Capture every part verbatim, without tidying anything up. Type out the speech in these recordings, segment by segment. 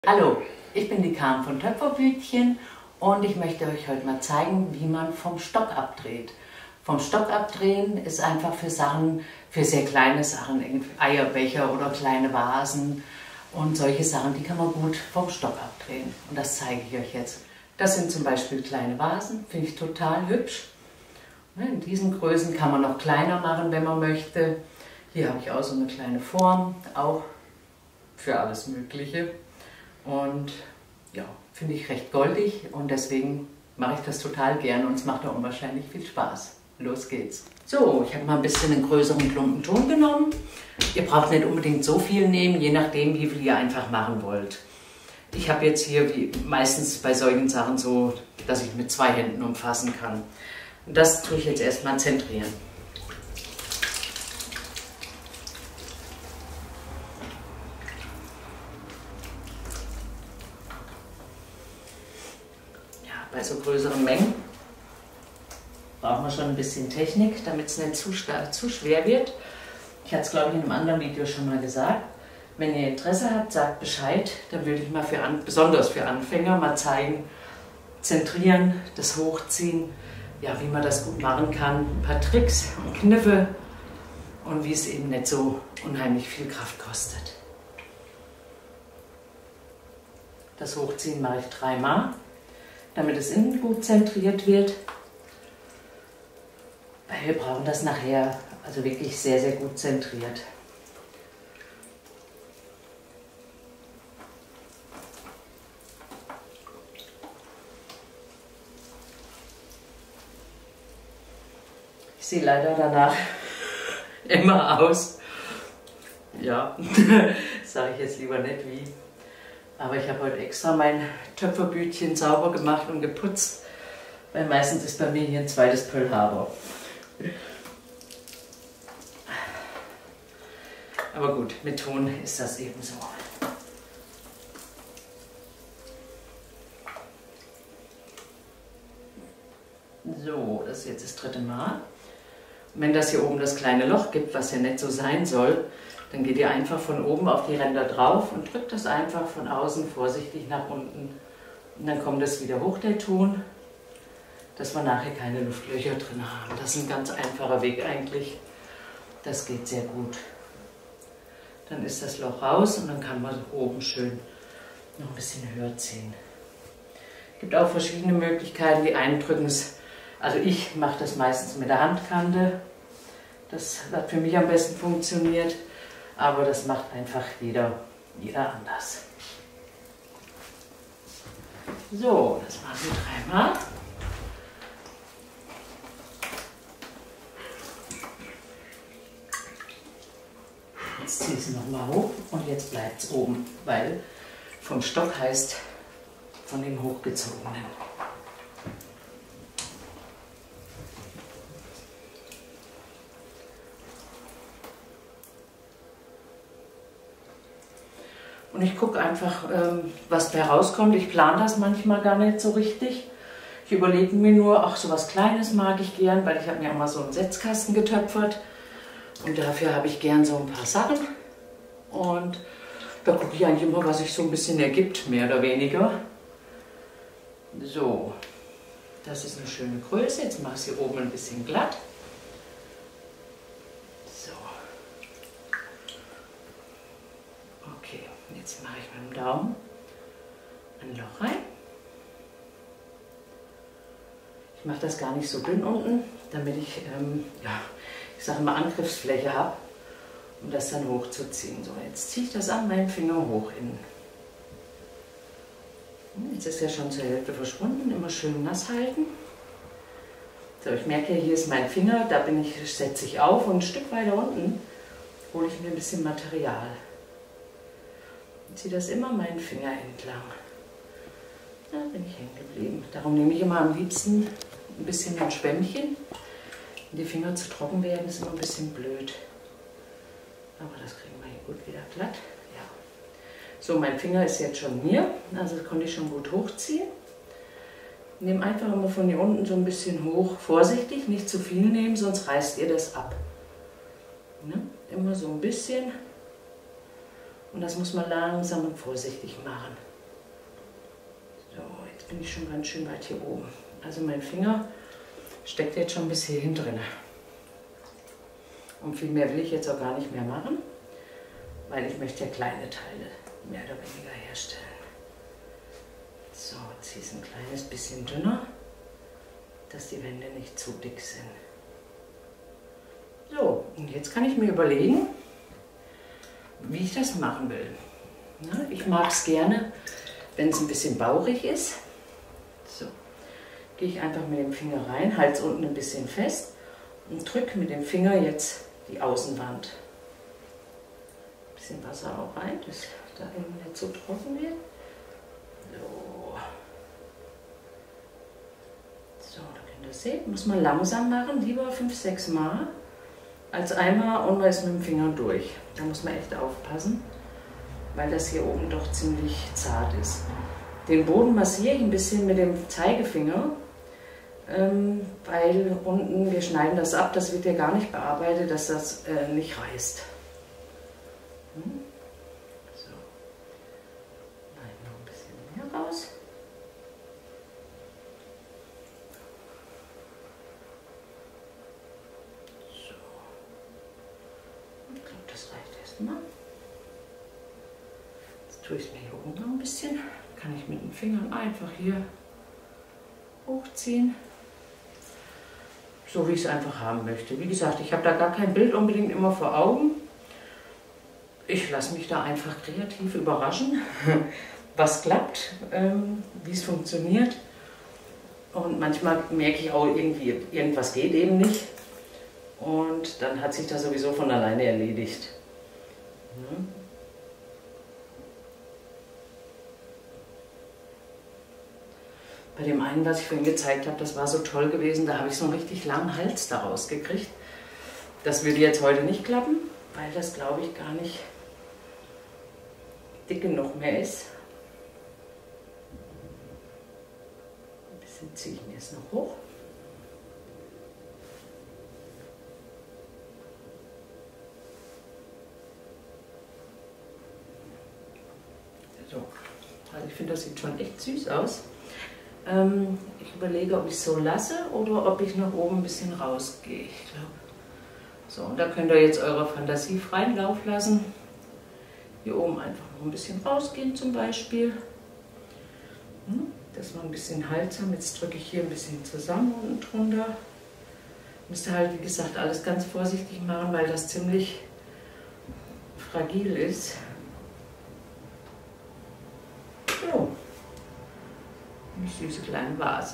Hallo, ich bin die Carmen von Töpferbütchen und ich möchte euch heute mal zeigen, wie man vom Stock abdreht. Vom Stock abdrehen ist einfach für Sachen, für sehr kleine Sachen, Eierbecher oder kleine Vasen und solche Sachen, die kann man gut vom Stock abdrehen. Und das zeige ich euch jetzt. Das sind zum Beispiel kleine Vasen, finde ich total hübsch. In diesen Größen kann man noch kleiner machen, wenn man möchte. Hier habe ich auch so eine kleine Form, auch für alles Mögliche. Und ja, finde ich recht goldig und deswegen mache ich das total gerne und es macht auch unwahrscheinlich viel Spaß. Los geht's. So, ich habe mal ein bisschen einen größeren Klumpen Ton genommen. Ihr braucht nicht unbedingt so viel nehmen, je nachdem, wie viel ihr einfach machen wollt. Ich habe jetzt hier wie meistens bei solchen Sachen so, dass ich mit zwei Händen umfassen kann. Und das tue ich jetzt erstmal zentrieren. Bei so größeren Mengen brauchen wir schon ein bisschen Technik, damit es nicht zu, zu schwer wird. Ich hatte es, glaube ich, in einem anderen Video schon mal gesagt. Wenn ihr Interesse habt, sagt Bescheid. Dann würde ich mal für an, besonders für Anfänger mal zeigen, zentrieren, das Hochziehen, ja, wie man das gut machen kann. Ein paar Tricks und Kniffe und wie es eben nicht so unheimlich viel Kraft kostet. Das Hochziehen mache ich dreimal, damit es innen gut zentriert wird. Weil wir brauchen das nachher also wirklich sehr, sehr gut zentriert. Ich sehe leider danach immer aus. Ja, sage ich jetzt lieber nicht wie. Aber ich habe heute extra mein Töpferbütchen sauber gemacht und geputzt, weil meistens ist bei mir hier ein zweites Pöllhaber. Aber gut, mit Ton ist das eben so. So, das ist jetzt das dritte Mal. Und wenn das hier oben das kleine Loch gibt, was ja nicht so sein soll, dann geht ihr einfach von oben auf die Ränder drauf und drückt das einfach von außen vorsichtig nach unten. Und dann kommt es wieder hoch, der Ton, dass wir nachher keine Luftlöcher drin haben. Das ist ein ganz einfacher Weg eigentlich. Das geht sehr gut. Dann ist das Loch raus und dann kann man oben schön noch ein bisschen höher ziehen. Es gibt auch verschiedene Möglichkeiten. Die einen drücken es, also ich mache das meistens mit der Handkante. Das hat für mich am besten funktioniert. Aber das macht einfach jeder, jeder anders. So, das machen wir dreimal. Jetzt ziehe ich es nochmal hoch und jetzt bleibt es oben, weil vom Stock heißt von dem hochgezogenen. Und ich gucke einfach, was da rauskommt. Ich plane das manchmal gar nicht so richtig. Ich überlege mir nur, ach, so was Kleines mag ich gern, weil ich habe mir auch mal so einen Setzkasten getöpfert. Und dafür habe ich gern so ein paar Sachen. Und da gucke ich eigentlich immer, was sich so ein bisschen ergibt, mehr oder weniger. So, das ist eine schöne Größe. Jetzt mache ich sie oben ein bisschen glatt. Jetzt mache ich mit dem Daumen ein Loch rein. Ich mache das gar nicht so dünn unten, damit ich, ähm, ja, ich sage mal, Angriffsfläche habe, um das dann hochzuziehen. So, jetzt ziehe ich das an meinem Finger hoch innen. Jetzt ist ja schon zur Hälfte verschwunden, immer schön nass halten. So, ich merke ja, hier ist mein Finger, da bin ich, setze ich auf und ein Stück weiter unten hole ich mir ein bisschen Material. Ich ziehe das immer meinen Finger entlang. Da bin ich hängen geblieben. Darum nehme ich immer am liebsten ein bisschen ein Schwämmchen. Wenn die Finger zu trocken werden, ist immer ein bisschen blöd. Aber das kriegen wir hier gut wieder glatt. Ja. So, mein Finger ist jetzt schon hier, also das konnte ich schon gut hochziehen. Nehme einfach immer von hier unten so ein bisschen hoch. Vorsichtig, nicht zu viel nehmen, sonst reißt ihr das ab. Ne? Immer so ein bisschen. Und das muss man langsam und vorsichtig machen. Jetzt bin ich schon ganz schön weit hier oben. Also mein Finger steckt jetzt schon bis hierhin drin. Und viel mehr will ich jetzt auch gar nicht mehr machen, weil ich möchte ja kleine Teile mehr oder weniger herstellen. So, jetzt hier ist ein kleines bisschen dünner, dass die Wände nicht zu dick sind. So, und jetzt kann ich mir überlegen, wie ich das machen will. Ja, ich mag es gerne, wenn es ein bisschen bauchig ist. So, gehe ich einfach mit dem Finger rein, halte es unten ein bisschen fest und drücke mit dem Finger jetzt die Außenwand. Ein bisschen Wasser auch rein, dass da innen nicht so trocken wird. So, so da könnt ihr sehen, muss man langsam machen, lieber fünf, sechs Mal als einmal und man ist mit dem Finger durch. Da muss man echt aufpassen, weil das hier oben doch ziemlich zart ist. Den Boden massiere ich ein bisschen mit dem Zeigefinger, ähm, weil unten, wir schneiden das ab, das wird ja gar nicht bearbeitet, dass das äh, nicht reißt. Hm? So. Nein, noch ein bisschen mehr raus. So. Ich glaube, das reicht erstmal. Jetzt tue ich es mir hier oben noch ein bisschen. Kann ich mit den Fingern einfach hier hochziehen. So wie ich es einfach haben möchte. Wie gesagt, ich habe da gar kein Bild unbedingt immer vor Augen. Ich lasse mich da einfach kreativ überraschen, was klappt, ähm, wie es funktioniert. Und manchmal merke ich auch, irgendwie, irgendwas geht eben nicht. Und dann hat sich das sowieso von alleine erledigt. Ja. Bei dem einen, was ich vorhin gezeigt habe, das war so toll gewesen, da habe ich so einen richtig langen Hals daraus gekriegt. Das würde jetzt heute nicht klappen, weil das, glaube ich, gar nicht dick genug mehr ist. Ein bisschen ziehe ich mir jetzt noch hoch. So, also ich finde, das sieht schon echt süß aus. Ähm, ich überlege, ob ich es so lasse oder ob ich nach oben ein bisschen rausgehe. Ich glaube. So, und da könnt ihr jetzt eure Fantasie freien Lauf lassen. Hier oben einfach noch ein bisschen rausgehen zum Beispiel. Hm, das war ein bisschen haltsam. Jetzt drücke ich hier ein bisschen zusammen unten drunter. Müsst ihr halt, wie gesagt, alles ganz vorsichtig machen, weil das ziemlich fragil ist. So. Eine süße kleine Vase.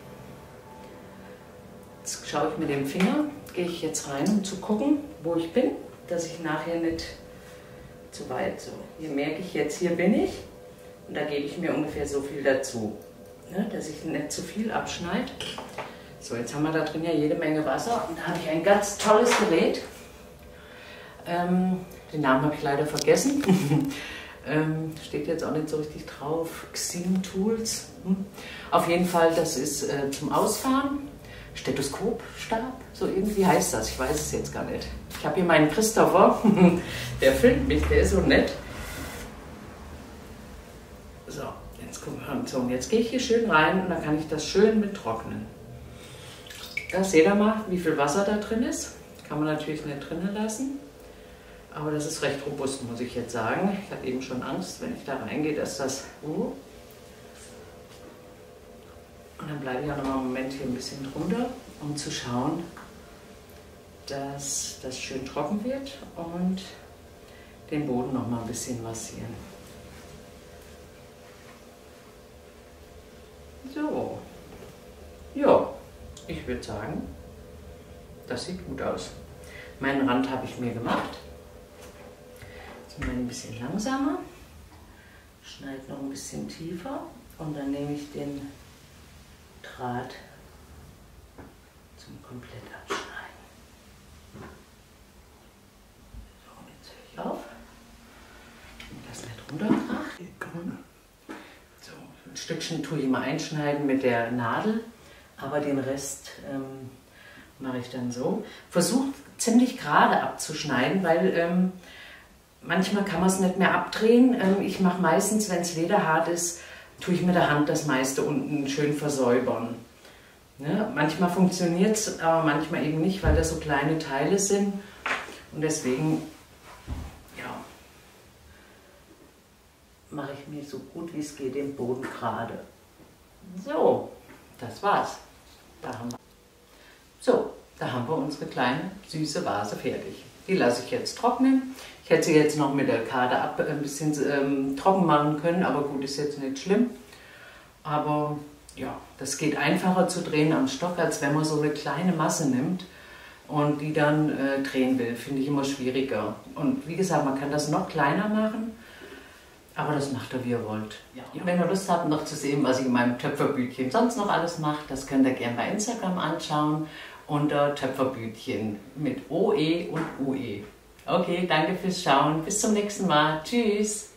Jetzt schaue ich mit dem Finger, gehe ich jetzt rein, um zu gucken, wo ich bin, dass ich nachher nicht zu weit so. Hier merke ich jetzt, hier bin ich und da gebe ich mir ungefähr so viel dazu, ne, dass ich nicht zu viel abschneide. So, jetzt haben wir da drin ja jede Menge Wasser und da habe ich ein ganz tolles Gerät. Ähm, den Namen habe ich leider vergessen. Ähm, steht jetzt auch nicht so richtig drauf. Xin Tools. Hm. Auf jeden Fall, das ist äh, zum Ausfahren. Stethoskopstab, so irgendwie heißt das. Ich weiß es jetzt gar nicht. Ich habe hier meinen Christopher, der filmt mich, der ist so nett. So, jetzt gucken wir. So, und jetzt gehe ich hier schön rein und dann kann ich das schön mit trocknen. Da seht ihr mal, wie viel Wasser da drin ist. Kann man natürlich nicht drinnen lassen. Aber das ist recht robust, muss ich jetzt sagen. Ich hatte eben schon Angst, wenn ich da reingehe, dass das... Uh. Und dann bleibe ich auch noch mal einen Moment hier ein bisschen drunter, um zu schauen, dass das schön trocken wird und den Boden noch mal ein bisschen massieren. So. Ja, ich würde sagen, das sieht gut aus. Meinen Rand habe ich mir gemacht. Mal ein bisschen langsamer, schneide noch ein bisschen tiefer und dann nehme ich den Draht zum komplett abschneiden. So, und jetzt höre ich auf und das nicht runterkracht. So, ein Stückchen tue ich mal einschneiden mit der Nadel, aber den Rest ähm, mache ich dann so. Versuche ziemlich gerade abzuschneiden, weil ähm, manchmal kann man es nicht mehr abdrehen. Ich mache meistens, wenn es lederhart ist, tue ich mit der Hand das meiste unten schön versäubern. Ne? Manchmal funktioniert es, aber manchmal eben nicht, weil das so kleine Teile sind. Und deswegen ja, mache ich mir so gut wie es geht den Boden gerade. So, das war's. Da haben wir. So, da haben wir unsere kleine süße Vase fertig. Die lasse ich jetzt trocknen. Ich hätte sie jetzt noch mit der Karte ab ein bisschen ähm, trocken machen können, aber gut, ist jetzt nicht schlimm. Aber ja, das geht einfacher zu drehen am Stock, als wenn man so eine kleine Masse nimmt und die dann äh, drehen will. Finde ich immer schwieriger. Und wie gesagt, man kann das noch kleiner machen, aber das macht ihr, wie ihr wollt. Ja. Wenn ihr Lust habt, noch zu sehen, was ich in meinem Töpferbütchen sonst noch alles mache, das könnt ihr gerne bei Instagram anschauen, unter Töpferbütchen mit O E und U E. Okay, danke fürs Schauen. Bis zum nächsten Mal. Tschüss.